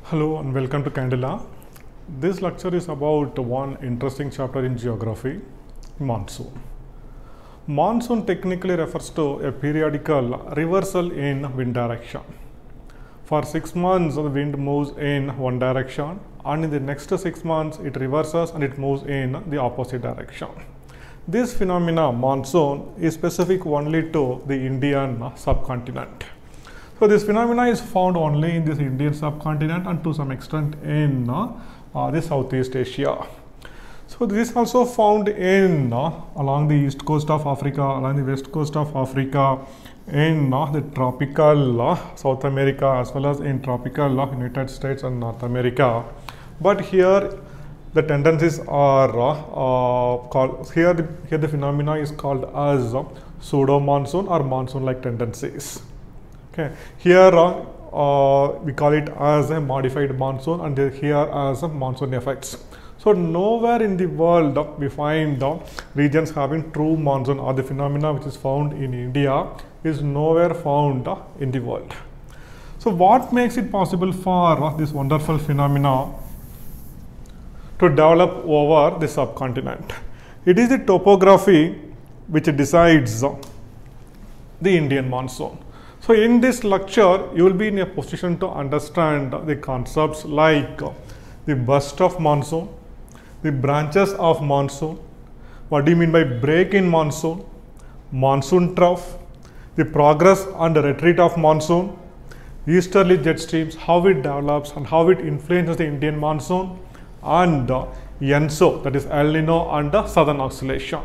Hello and welcome to Candela. This lecture is about one interesting chapter in geography, monsoon. Monsoon technically refers to a periodical reversal in wind direction. For 6 months, the wind moves in one direction, and in the next 6 months, it reverses and it moves in the opposite direction. This phenomena, monsoon, is specific only to the Indian subcontinent. So this phenomena is found only in this Indian subcontinent and to some extent in the Southeast Asia. So this is also found in along the east coast of Africa, along the west coast of Africa, in the tropical South America, as well as in tropical United States and North America. But here the tendencies are called, here the phenomena is called as pseudo monsoon or monsoon like tendencies. Okay. Here we call it as a modified monsoon, and here as a monsoon effects. So nowhere in the world we find regions having true monsoon, or the phenomena which is found in India is nowhere found in the world. So what makes it possible for this wonderful phenomena to develop over the subcontinent? It is the topography which decides the Indian monsoon. So in this lecture, you will be in a position to understand the concepts like the burst of monsoon, the branches of monsoon, what do you mean by break in monsoon, monsoon trough, the progress and the retreat of monsoon, easterly jet streams, how it develops and how it influences the Indian monsoon, and ENSO, that is El Nino and the southern oscillation.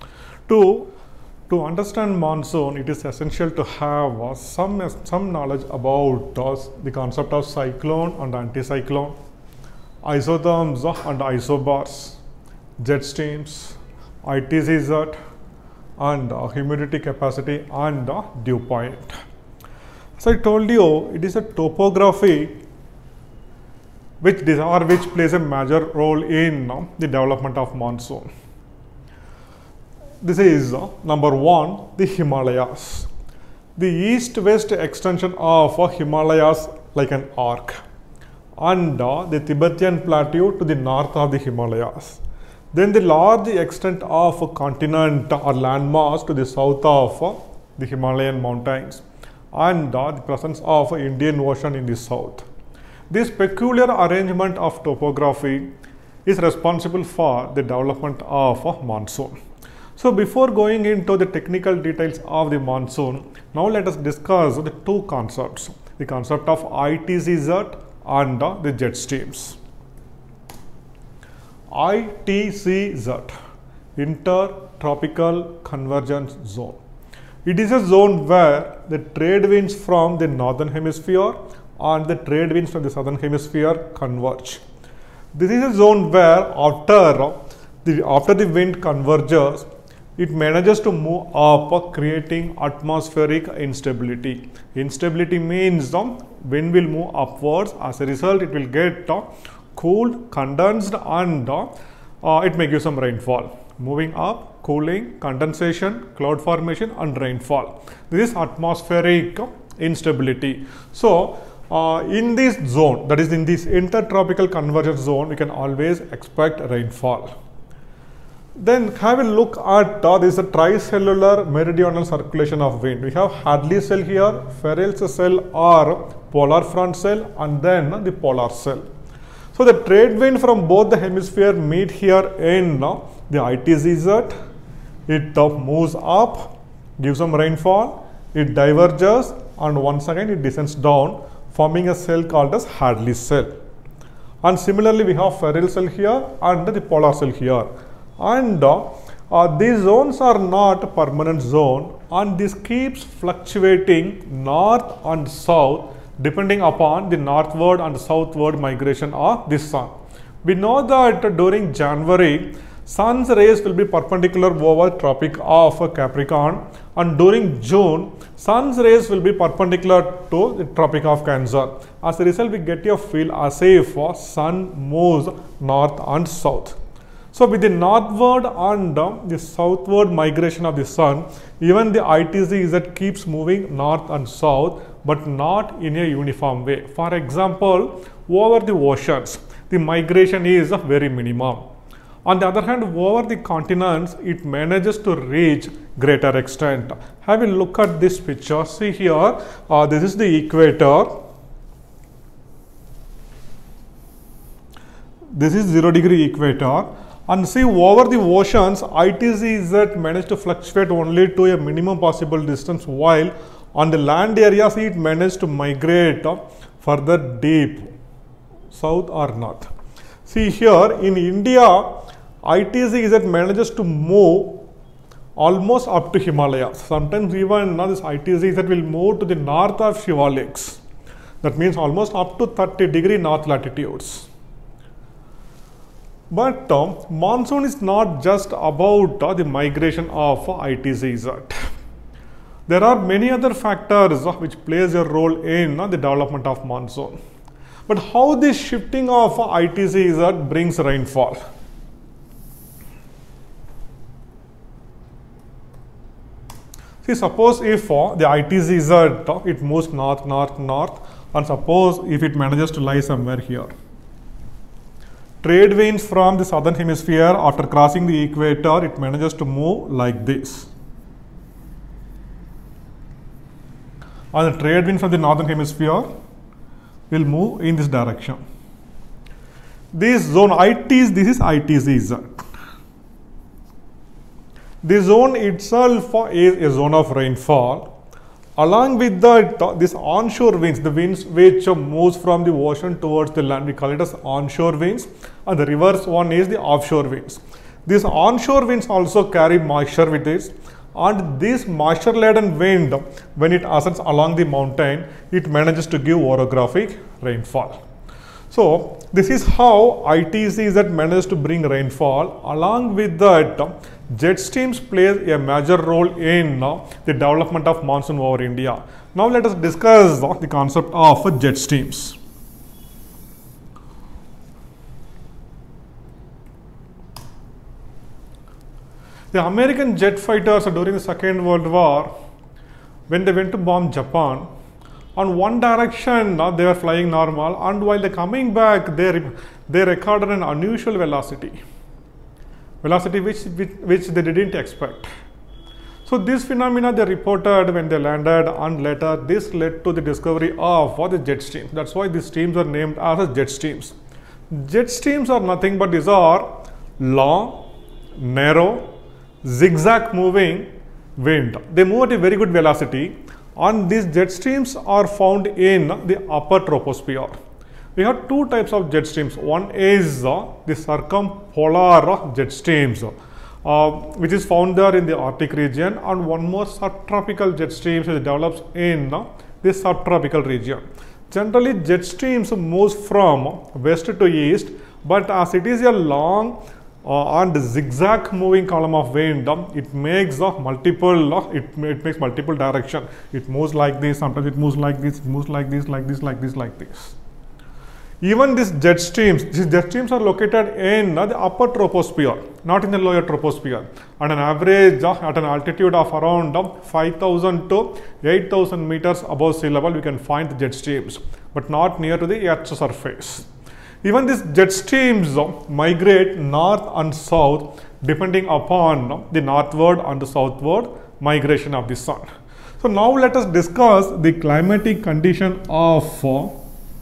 To understand monsoon, it is essential to have some knowledge about the concept of cyclone and anticyclone, isotherms and isobars, jet streams, ITCZ, and humidity capacity and dew point. As I told you, it is a topography which plays a major role in the development of monsoon. This is number one, the Himalayas. The east-west extension of Himalayas like an arc, and the Tibetan plateau to the north of the Himalayas. Then the large extent of continent or landmass to the south of the Himalayan mountains, and the presence of Indian Ocean in the south. This peculiar arrangement of topography is responsible for the development of monsoon. So before going into the technical details of the monsoon, now let us discuss the two concepts, the concept of ITCZ and the jet streams. ITCZ, Intertropical Convergence Zone. It is a zone where the trade winds from the northern hemisphere and the trade winds from the southern hemisphere converge. This is a zone where after the wind converges, it manages to move up, creating atmospheric instability. Instability means wind will move upwards. As a result, it will get cooled, condensed, and it may give some rainfall. Moving up, cooling, condensation, cloud formation, and rainfall. This is atmospheric instability. So in this zone, that is in this intertropical convergence zone, we can always expect rainfall. Then have a look at this tricellular meridional circulation of wind. We have Hadley cell here, Ferrel's cell or polar front cell, and then the polar cell. So the trade wind from both the hemisphere meet here in the ITCZ. It moves up, gives some rainfall, it diverges, and once again it descends down, forming a cell called as Hadley cell. And similarly, we have Ferrel cell here and the polar cell here. And these zones are not permanent zone, and this keeps fluctuating north and south depending upon the northward and southward migration of the sun. We know that during January, sun's rays will be perpendicular over Tropic of Capricorn, and during June, sun's rays will be perpendicular to the Tropic of Cancer. As a result, we get a feel as if sun moves north and south. So with the northward and the southward migration of the sun, even the ITCZ keeps moving north and south, but not in a uniform way. For example, over the oceans, the migration is very minimum. On the other hand, over the continents, it manages to reach greater extent. Have a look at this picture. See here, this is the equator. This is 0-degree equator. And see, over the oceans, ITZ managed to fluctuate only to a minimum possible distance, while on the land areas, it managed to migrate further deep, south or north. See here, in India, ITZ manages to move almost up to Himalayas. Sometimes even now this ITZ will move to the north of Shivaliks. That means almost up to 30-degree north latitudes. But monsoon is not just about the migration of ITZ. There are many other factors which plays a role in the development of monsoon. But how this shifting of ITZ brings rainfall? See, suppose if the ITZ it moves north, north, north, and suppose if it manages to lie somewhere here. Trade winds from the southern hemisphere, after crossing the equator, it manages to move like this. And the trade wind from the northern hemisphere will move in this direction. This zone this is ITZ. The zone itself is a zone of rainfall. Along with that, this onshore winds, the winds which moves from the ocean towards the land, we call it as onshore winds, and the reverse one is the offshore winds. These onshore winds also carry moisture with it, and this moisture laden wind, when it ascends along the mountain, it manages to give orographic rainfall. So this is how ITZ manages to bring rainfall. Along with that, jet streams plays a major role in the development of monsoon over India. Now let us discuss the concept of jet streams. The American jet fighters during the Second World War, when they went to bomb Japan, on one direction they were flying normal, and while they're coming back, they recorded an unusual velocity which they didn't expect. So this phenomena they reported when they landed, and later this led to the discovery of the jet streams. That's why these streams are named as jet streams. Jet streams are nothing but these are long, narrow, zigzag moving wind. They move at a very good velocity, and these jet streams are found in the upper troposphere. We have two types of jet streams. One is the circumpolar jet streams, which is found there in the Arctic region, and one more subtropical jet streams which develops in the subtropical region. Generally, jet streams moves from west to east, but as it is a long and zigzag moving column of wind, it makes multiple it makes multiple direction. It moves like this, sometimes it moves like this, it moves like this, like this, like this, like this. Even these jet streams are located in the upper troposphere, not in the lower troposphere. At an average, at an altitude of around 5,000 to 8,000 meters above sea level, we can find the jet streams, but not near to the Earth's surface. Even these jet streams migrate north and south depending upon the northward and the southward migration of the sun. So now let us discuss the climatic condition of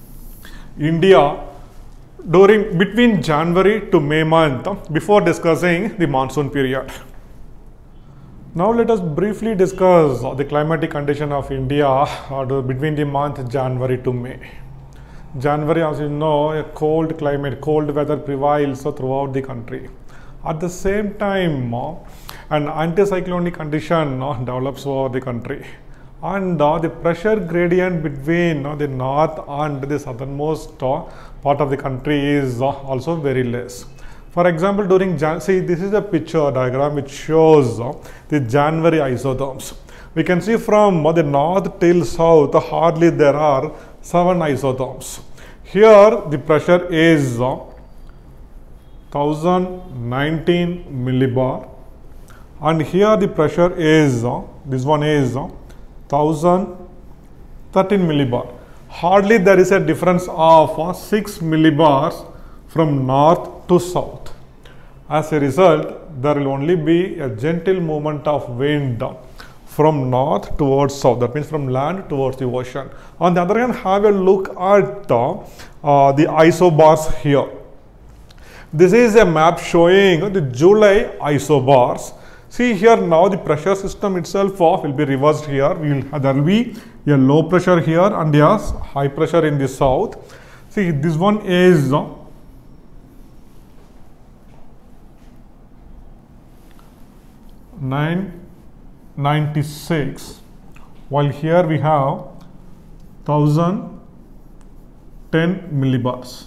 India between January to May month before discussing the monsoon period. Now let us briefly discuss the climatic condition of India between the month January to May. January, as you know, a cold climate, cold weather prevails throughout the country. At the same time, an anticyclonic condition develops over the country, and the pressure gradient between the north and the southernmost part of the country is also very less. For example, during see, this is a picture diagram which shows the January isotherms. We can see from the north till south, hardly there are 7 isotherms. Here the pressure is 1019 millibar, and here the pressure is this one is 1000 13 millibar. Hardly there is a difference of 6 millibars from north to south. As a result, there will only be a gentle movement of wind from north towards south, that means from land towards the ocean. On the other hand, have a look at the isobars here. This is a map showing the July isobars. See here, now the pressure system itself will be reversed here. There will be a low pressure here and yes, high pressure in the south. See, this one is 996, while here we have 1010 millibars.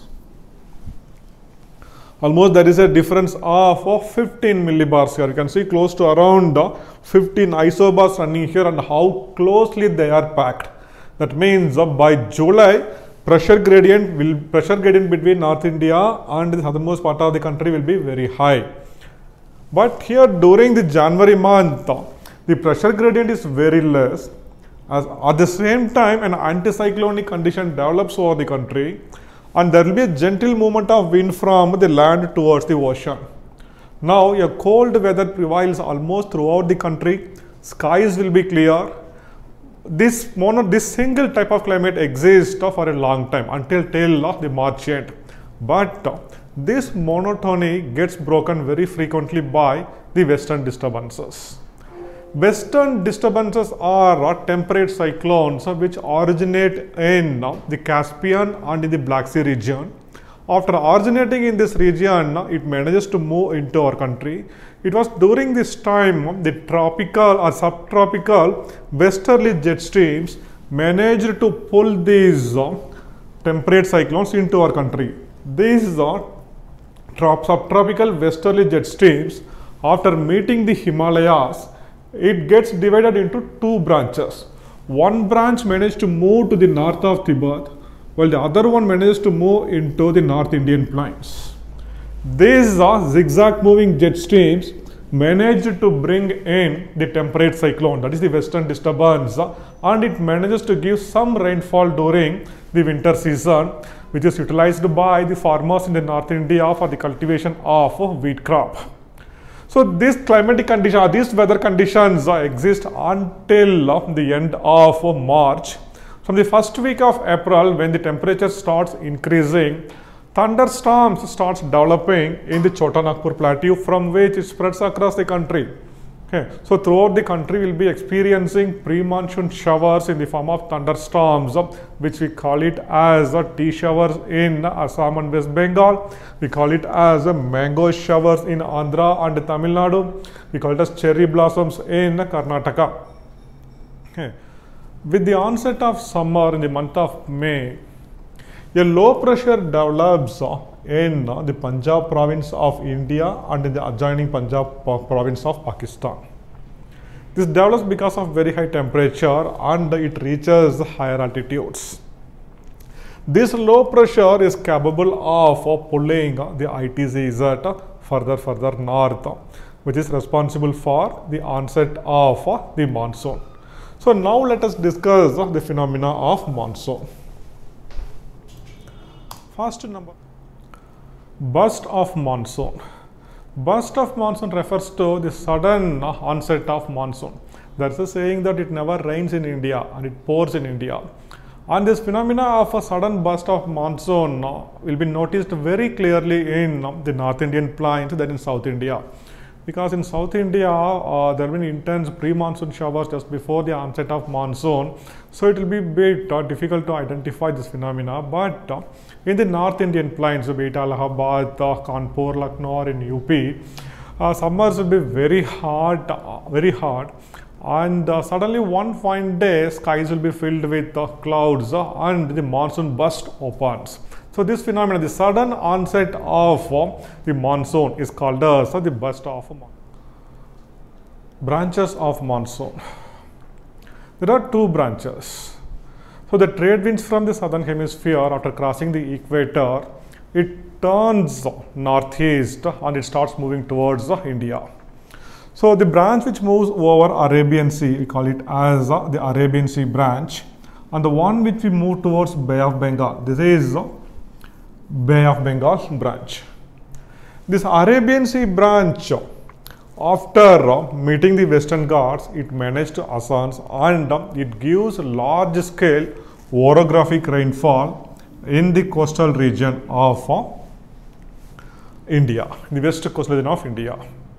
Almost there is a difference of 15 millibars here. You can see close to around 15 isobars running here, and how closely they are packed. That means by July, pressure gradient between North India and the southernmost part of the country will be very high. But here during the January month, the pressure gradient is very less. At the same time, an anticyclonic condition develops over the country, and there will be a gentle movement of wind from the land towards the ocean. Now, a cold weather prevails almost throughout the country. Skies will be clear. This single type of climate exists for a long time, until the March end. But this monotony gets broken very frequently by the western disturbances. Western disturbances are temperate cyclones which originate in the Caspian and in the Black Sea region. After originating in this region, it manages to move into our country. It was during this time the tropical or subtropical westerly jet streams managed to pull these temperate cyclones into our country. These subtropical westerly jet streams, after meeting the Himalayas, it gets divided into two branches. One branch managed to move to the north of Tibet, while the other one manages to move into the North Indian plains. These zigzag moving jet streams managed to bring in the temperate cyclone, that is the western disturbance, and it manages to give some rainfall during the winter season, which is utilized by the farmers in the North India for the cultivation of wheat crop. So these climatic conditions, these weather conditions exist until the end of March. From the first week of April, when the temperature starts increasing, thunderstorms starts developing in the Chota Nagpur plateau, from which it spreads across the country. Okay. So throughout the country, we will be experiencing pre-monsoon showers in the form of thunderstorms, which we call it as tea showers in Assam and West Bengal. We call it as mango showers in Andhra and Tamil Nadu. We call it as cherry blossoms in Karnataka. Okay. With the onset of summer in the month of May, a low pressure develops in the Punjab province of India and in the adjoining Punjab province of Pakistan. This develops because of very high temperature and it reaches higher altitudes. This low pressure is capable of pulling the ITZZ further north, which is responsible for the onset of the monsoon. So now let us discuss the phenomena of monsoon. First number, burst of monsoon. Burst of monsoon refers to the sudden onset of monsoon. There is a saying that it never rains in India and it pours in India. And this phenomena of a sudden burst of monsoon will be noticed very clearly in the North Indian plains than in South India. Because in South India, there will be intense pre-monsoon showers just before the onset of monsoon. So it will be a bit difficult to identify this phenomena. But in the North Indian plains, be it Allahabad, Kanpur, Lucknow, or in UP, summers will be very hot, and suddenly one fine day, skies will be filled with clouds and the monsoon burst opens. So this phenomenon, the sudden onset of the monsoon, is called as the burst of monsoon. Branches of monsoon. There are two branches. So the trade winds from the southern hemisphere, after crossing the equator, it turns northeast and it starts moving towards India. So the branch which moves over Arabian Sea, we call it as the Arabian Sea branch, and the one which we move towards Bay of Bengal. This is Bay of Bengal branch. This Arabian Sea branch, after meeting the Western Ghats, it managed to ascend and it gives large scale orographic rainfall in the coastal region of India, the west coastal region of India.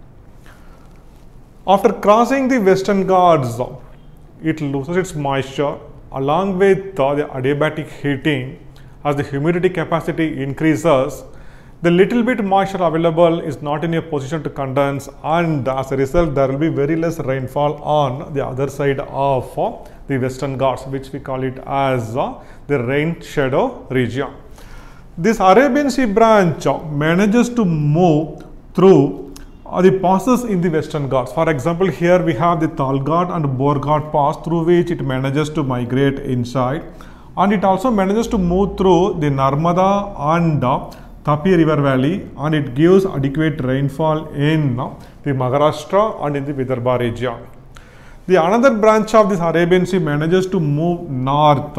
After crossing the Western Ghats, it loses its moisture along with the adiabatic heating. As the humidity capacity increases, the little bit moisture available is not in a position to condense, and as a result there will be very less rainfall on the other side of the Western Ghats, which we call it as the rain shadow region. This Arabian Sea branch manages to move through the passes in the Western Ghats. For example, here we have the Thal Ghat and Bor Ghat pass, through which it manages to migrate inside, and it also manages to move through the Narmada and Tapi river valley, and it gives adequate rainfall in the Maharashtra and in the Vidarbha region. The another branch of this Arabian Sea manages to move north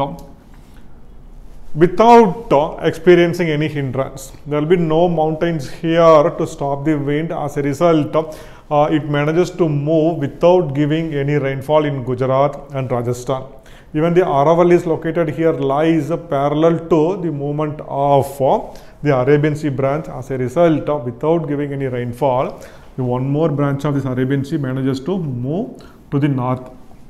without experiencing any hindrance. There will be no mountains here to stop the wind. As a result, it manages to move without giving any rainfall in Gujarat and Rajasthan. Even the Aravalli is located here, lies parallel to the movement of the Arabian Sea branch. As a result, without giving any rainfall, the one more branch of this Arabian Sea manages to move to the north.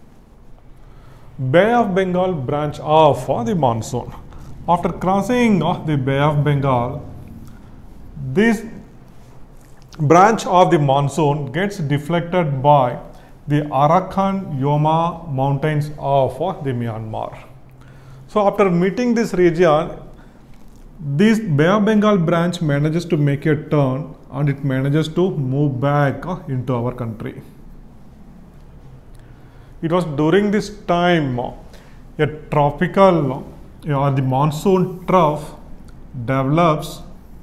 Bay of Bengal branch of the monsoon. After crossing the Bay of Bengal, this branch of the monsoon gets deflected by the Arakan Yoma mountains of the Myanmar. So after meeting this region, this Bay of Bengal branch manages to make a turn and it manages to move back into our country. It was during this time a tropical or the monsoon trough develops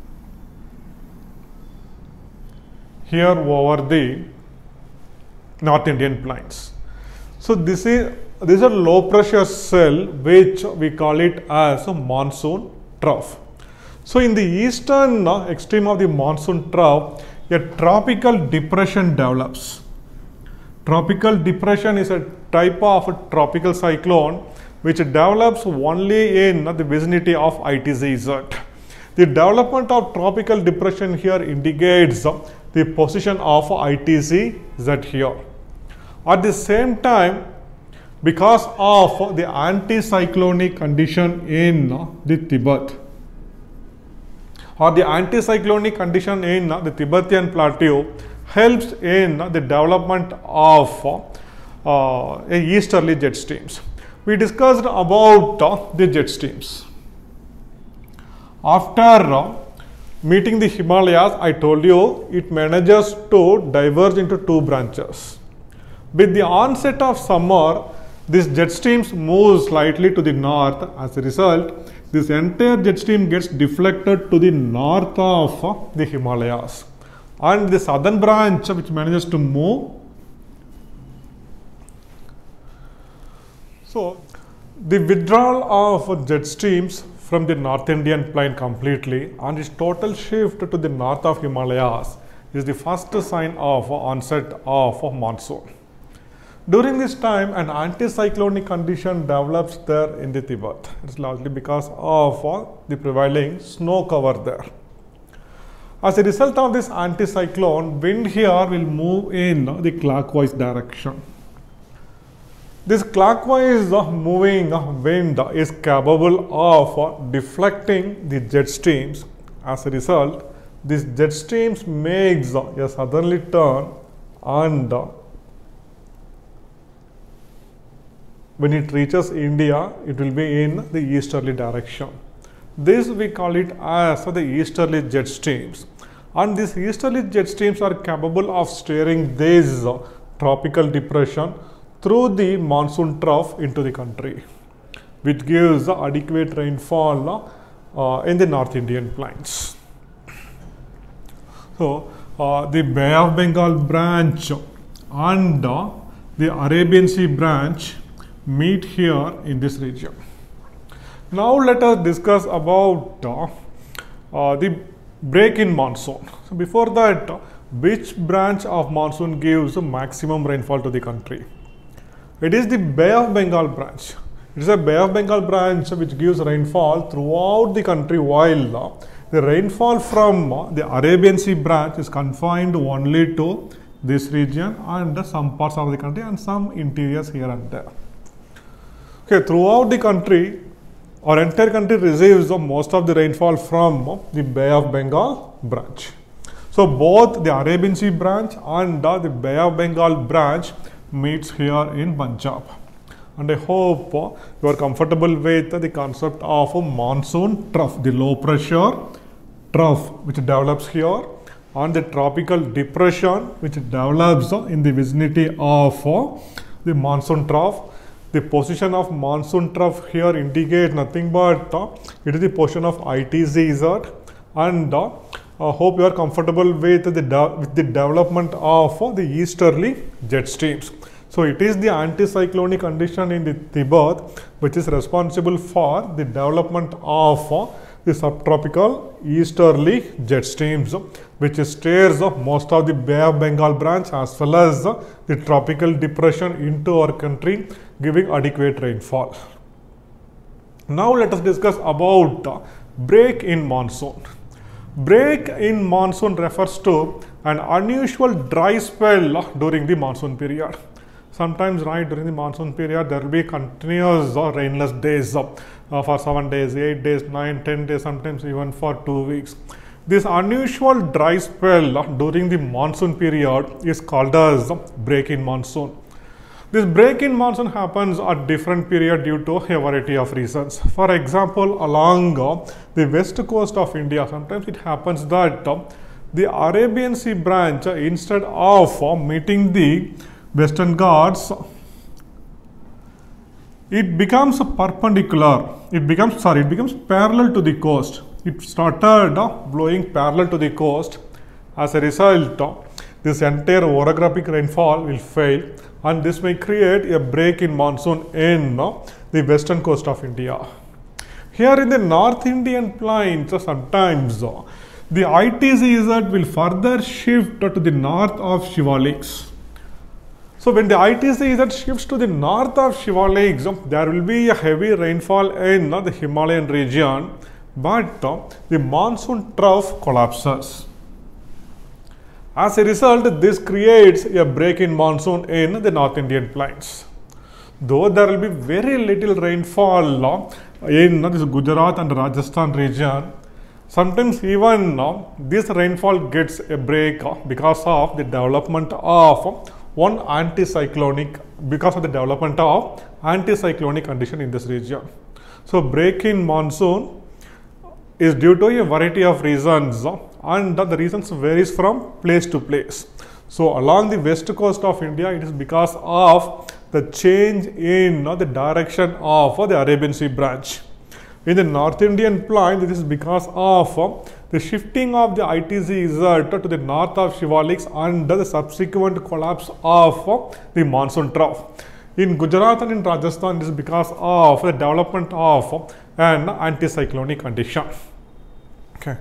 here over the North Indian plains. So this is a low pressure cell which we call it as a monsoon trough. So in the eastern extreme of the monsoon trough, a tropical depression develops. Tropical depression is a type of a tropical cyclone which develops only in the vicinity of ITZ. The development of tropical depression here indicates the position of ITZ here. At the same time, because of the anticyclonic condition in the Tibet, or the anticyclonic condition in the Tibetan plateau helps in the development of easterly jet streams. We discussed about the jet streams. After meeting the Himalayas, I told you it manages to diverge into two branches. With the onset of summer, this jet streams move slightly to the north. As a result, this entire jet stream gets deflected to the north of the Himalayas, and the southern branch which manages to move. So the withdrawal of jet streams from the North Indian plain completely and its total shift to the north of Himalayas is the first sign of onset of monsoon. During this time, an anticyclonic condition develops there in the Tibet. It's largely because of the prevailing snow cover there. As a result of this anticyclone, wind here will move in the clockwise direction. This clockwise moving wind is capable of deflecting the jet streams. As a result, these jet streams makes a southerly turn, and when it reaches India, it will be in the easterly direction. This we call it as the easterly jet streams, and these easterly jet streams are capable of steering this tropical depression through the monsoon trough into the country, which gives adequate rainfall in the North Indian plains. So the Bay of Bengal branch and the Arabian Sea branch meet here in this region. Now let us discuss about the break in monsoon. So before that, which branch of monsoon gives maximum rainfall to the country? It is the Bay of Bengal branch. It is a Bay of Bengal branch which gives rainfall throughout the country, while the rainfall from the Arabian Sea branch is confined only to this region and some parts of the country and some interiors here and there. Okay, throughout the country, our entire country receives most of the rainfall from the Bay of Bengal branch. So both the Arabian Sea branch and the Bay of Bengal branch meets here in Punjab. And I hope you are comfortable with the concept of a monsoon trough, the low pressure trough which develops here, and the tropical depression which develops in the vicinity of the monsoon trough. The position of monsoon trough here indicates nothing but it is the position of ITZ, and hope you are comfortable with the development of the easterly jet streams. So it is the anticyclonic condition in the Tibet which is responsible for the development of the subtropical easterly jet streams, which steers most of the Bay of Bengal branch as well as the tropical depression into our country, giving adequate rainfall. Now let us discuss about break in monsoon. Break in monsoon refers to an unusual dry spell during the monsoon period. Sometimes during the monsoon period there will be continuous rainless days for 7 days, 8 days, 9, 10 days, sometimes even for 2 weeks. This unusual dry spell during the monsoon period is called as break in monsoon. This break in monsoon happens at different period due to a variety of reasons. For example, along the west coast of India, sometimes it happens that the Arabian Sea branch, instead of meeting the Western Ghats, it becomes perpendicular. It becomes parallel to the coast. It started blowing parallel to the coast. As a result, this entire orographic rainfall will fail, and this may create a break in monsoon in the western coast of India. Here in the North Indian plains, sometimes the ITZ will further shift to the north of Shivaliks. So when the ITZ shifts to the north of Shivaliks, there will be a heavy rainfall in the Himalayan region, but the monsoon trough collapses. As a result, this creates a break in monsoon in the North Indian plains. Though there will be very little rainfall in this Gujarat and Rajasthan region, sometimes even this rainfall gets a break because of the development of anticyclonic condition in this region. So break in monsoon is due to a variety of reasons, and the reasons varies from place to place. So along the west coast of India, it is because of the change in the direction of the Arabian Sea branch. In the North Indian plain, this is because of the shifting of the ITZ to the north of Shivaliks and the subsequent collapse of the monsoon trough. In Gujarat and in Rajasthan, this is because of the development of an anticyclonic condition. Okay.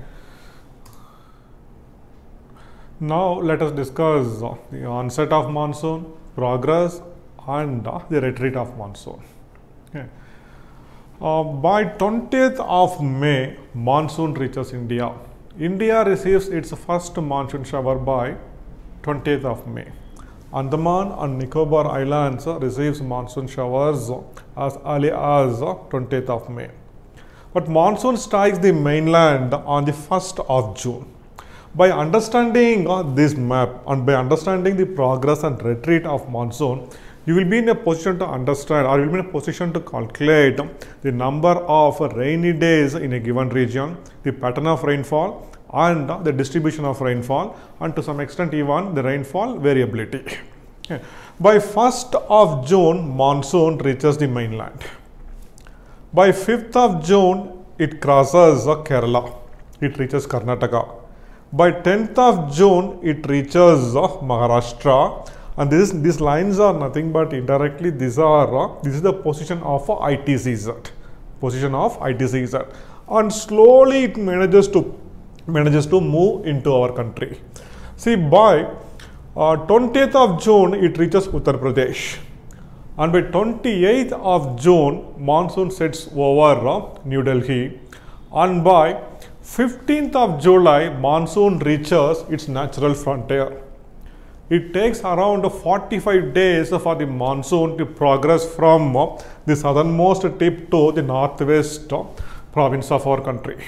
Now let us discuss the onset of monsoon, progress, and the retreat of monsoon. Okay. By 20th of May, monsoon reaches India. India receives its first monsoon shower by 20th of May. Andaman and Nicobar Islands receives monsoon showers as early as 20th of May. But monsoon strikes the mainland on the 1st of June. By understanding this map and by understanding the progress and retreat of monsoon, you will be in a position to understand, or you will be in a position to calculate the number of rainy days in a given region, the pattern of rainfall, and the distribution of rainfall, and to some extent even the rainfall variability. Okay. By 1st of June, monsoon reaches the mainland. By 5th of June, it crosses Kerala. It reaches Karnataka. By 10th of June, it reaches Maharashtra. and these lines are nothing but indirectly this is the position of ITCZ, position of ITCZ, and slowly it manages to move into our country. See, by 20th of June it reaches Uttar Pradesh, and by 28th of June monsoon sets over New Delhi, and by 15th of July monsoon reaches its natural frontier. It takes around 45 days for the monsoon to progress from the southernmost tip to the northwest province of our country.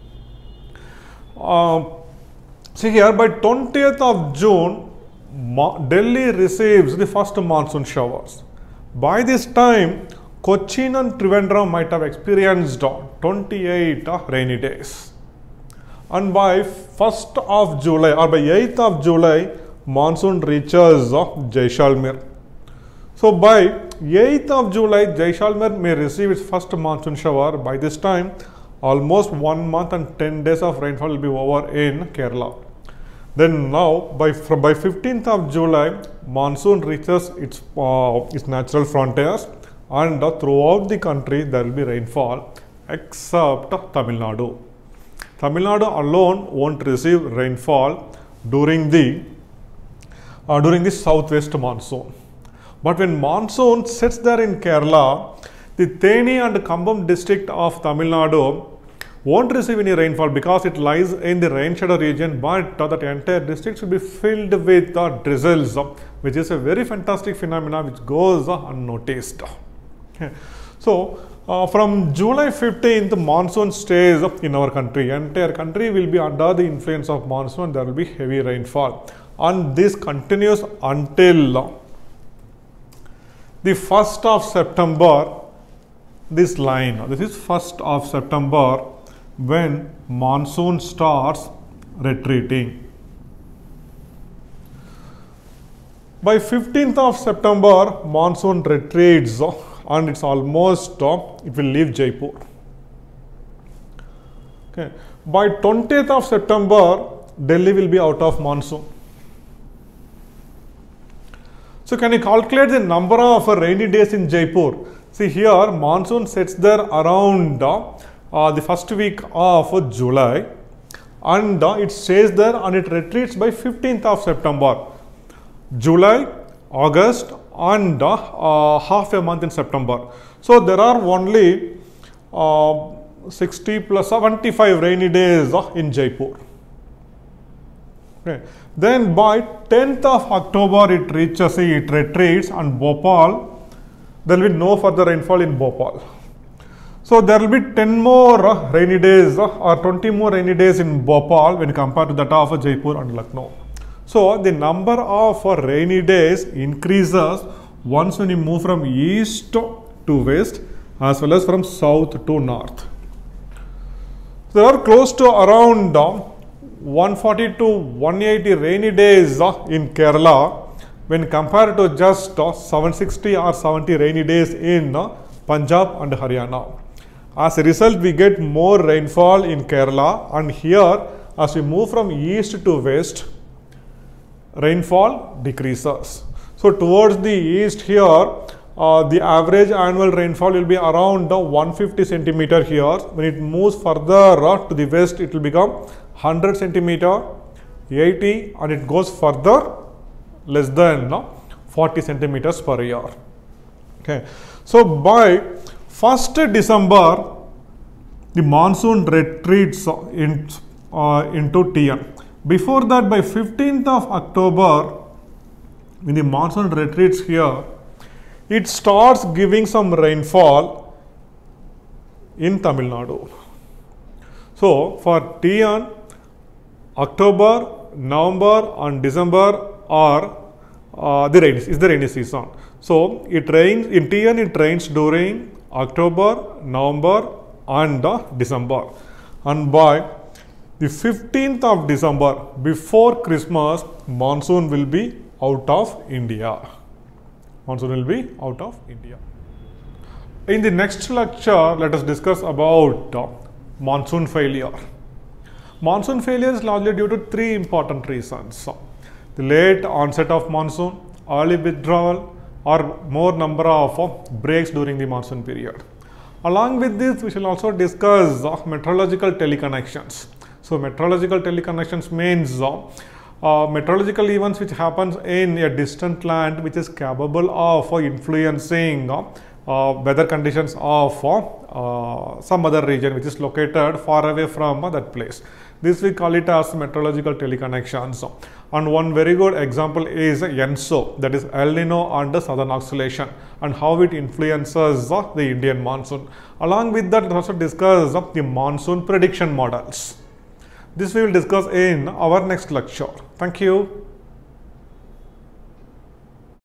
See here, by 20th of June, Delhi receives the first monsoon showers. By this time, Cochin and Trivandrum might have experienced 28 rainy days. And by 1st of July or by 8th of July, monsoon reaches Jaisalmer. So by 8th of July, Jaisalmer may receive its first monsoon shower. By this time, almost 1 month and 10 days of rainfall will be over in Kerala. Then now by 15th of July, monsoon reaches its natural frontiers, and throughout the country there will be rainfall except Tamil Nadu. Tamil Nadu alone won't receive rainfall during the southwest monsoon. But when monsoon sets there in Kerala, the Theni and Kambam district of Tamil Nadu won't receive any rainfall because it lies in the rain shadow region, but that entire district should be filled with drizzles, which is a very fantastic phenomenon which goes unnoticed. Okay. So from July 15th, monsoon stays in our country. Entire country will be under the influence of monsoon. There will be heavy rainfall, and this continues until the 1st of September. This line, this is 1st of September, when monsoon starts retreating. By 15th of September, monsoon retreats and it's almost, it will leave Jaipur. Okay. By 20th of September, Delhi will be out of monsoon. So can you calculate the number of rainy days in Jaipur? See here, monsoon sets there around the first week of July, and it stays there and it retreats by 15th of September. July, August, and half a month in September. So there are only 60 plus 75 rainy days in Jaipur. Okay. Then by 10th of October it reaches, it retreats, and Bhopal, there will be no further rainfall in Bhopal. So there will be 10 more rainy days or 20 more rainy days in Bhopal when compared to that of Jaipur and Lucknow. So the number of rainy days increases once when you move from east to west as well as from south to north. There are close to around 140 to 180 rainy days in Kerala when compared to just 760 or 70 rainy days in Punjab and Haryana. As a result, we get more rainfall in Kerala, and here as we move from east to west, rainfall decreases. So towards the east here, the average annual rainfall will be around 150 centimeter here. When it moves further to the west, it will become 100 centimeter, 80, and it goes further less than 40 centimeters per year. Okay. So by 1st December, the monsoon retreats into TN. Before that, by 15th of October, when the monsoon retreats here, it starts giving some rainfall in Tamil Nadu. So for TN, October, November and December are the rainy season. So it rains in TN, it rains during October, November and December. And by the 15th of December, before Christmas, monsoon will be out of India. Monsoon will be out of India. In the next lecture, let us discuss about monsoon failure. Monsoon failure is largely due to three important reasons: the late onset of monsoon, early withdrawal or more number of breaks during the monsoon period. Along with this, we shall also discuss meteorological teleconnections. So meteorological teleconnections means meteorological events which happens in a distant land which is capable of influencing weather conditions of some other region which is located far away from that place. This we call it as meteorological teleconnections. And one very good example is ENSO, that is El Nino and the Southern Oscillation, and how it influences the Indian monsoon. Along with that, we will also discuss the monsoon prediction models. This we will discuss in our next lecture. Thank you.